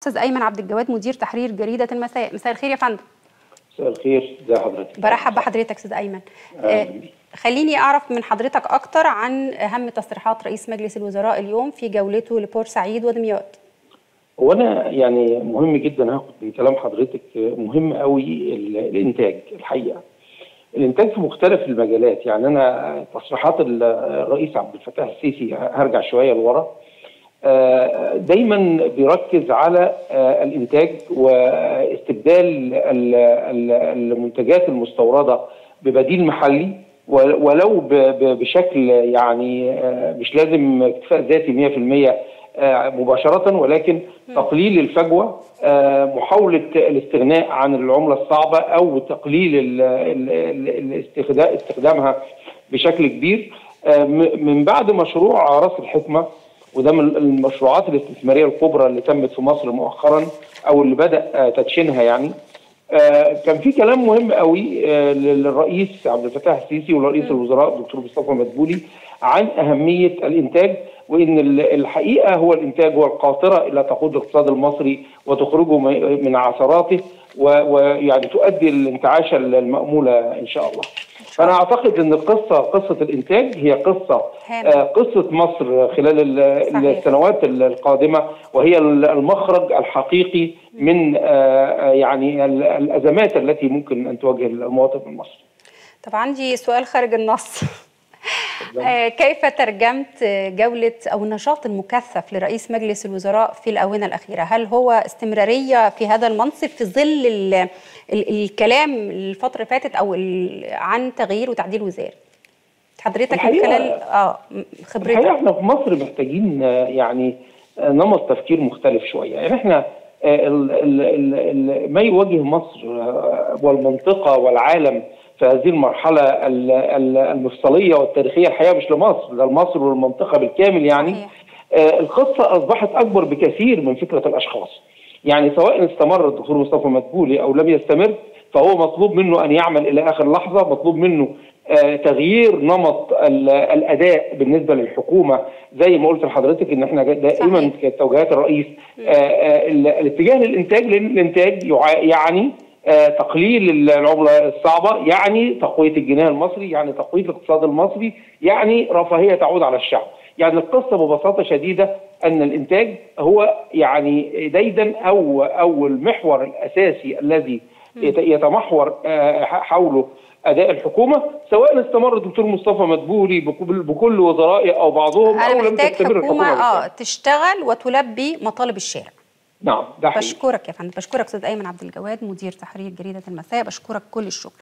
استاذ ايمن عبد الجواد مدير تحرير جريده المساء. مساء الخير يا فندم. مساء الخير، ازي حضرتك؟ برحب بحضرتك استاذ ايمن. خليني اعرف من حضرتك اكتر عن اهم تصريحات رئيس مجلس الوزراء اليوم في جولته لبورسعيد ودمياط. وانا يعني مهم جدا هاخد من كلام حضرتك، مهم قوي الانتاج. الحقيقه الانتاج في مختلف المجالات، يعني انا تصريحات الرئيس عبد الفتاح السيسي هرجع شويه لورا، دايما بيركز على الانتاج واستبدال المنتجات المستورده ببديل محلي، ولو بشكل يعني مش لازم اكتفاء ذاتي 100% مباشره، ولكن تقليل الفجوه، محاوله الاستغناء عن العمله الصعبه او تقليل استخدامها بشكل كبير. من بعد مشروع راس الحكمه، وده من المشروعات الاستثماريه الكبرى اللي تمت في مصر مؤخرا او اللي بدا تدشينها، يعني كان في كلام مهم قوي للرئيس عبد الفتاح السيسي ورئيس الوزراء الدكتور مصطفى مدبولي عن اهميه الانتاج، وان الحقيقه هو الانتاج هو القاطره الى تقود الاقتصاد المصري وتخرجه من عثراته ويعني تؤدي الانتعاشه الماموله ان شاء الله. فانا اعتقد ان قصه الانتاج هي قصه مصر خلال السنوات القادمه، وهي المخرج الحقيقي من يعني الازمات التي ممكن ان تواجه المواطن المصري. طب عندي سؤال خارج النص. كيف ترجمت جولة أو النشاط المكثف لرئيس مجلس الوزراء في الآونة الأخيرة؟ هل هو استمرارية في هذا المنصب في ظل الكلام الفترة اللي فاتت أو عن تغيير وتعديل وزاري؟ حضرتك من خلال خبرتك. الحقيقة احنا في مصر محتاجين يعني نمط تفكير مختلف شوية. يعني احنا ما يواجه مصر والمنطقة والعالم في هذه المرحلة المفصلية والتاريخية، الحقيقة مش لمصر، ده لمصر والمنطقة بالكامل يعني. القصة أصبحت أكبر بكثير من فكرة الأشخاص. يعني سواء استمر الدكتور مصطفى مدبولي أو لم يستمر، فهو مطلوب منه أن يعمل إلى آخر لحظة، مطلوب منه تغيير نمط الأداء بالنسبة للحكومة. زي ما قلت لحضرتك إن احنا دائما كانت توجيهات الرئيس الاتجاه للإنتاج، لأن الإنتاج يعني تقليل العملة الصعبة، يعني تقوية الجنيه المصري، يعني تقوية الاقتصاد المصري، يعني رفاهية تعود على الشعب. يعني القصة ببساطة شديدة أن الإنتاج هو يعني ديدا أو المحور الأساسي الذي يتمحور حوله أداء الحكومة، سواء استمر الدكتور مصطفى مدبولي بكل وزرائه أو بعضهم، أو لم تستمر الحكومة تشتغل وتلبي مطالب الشارع. نعم، ده حقيقي. بشكرك يا فندم، بشكرك أستاذ أيمن عبد الجواد مدير تحرير جريدة المساء، بشكرك كل الشكر.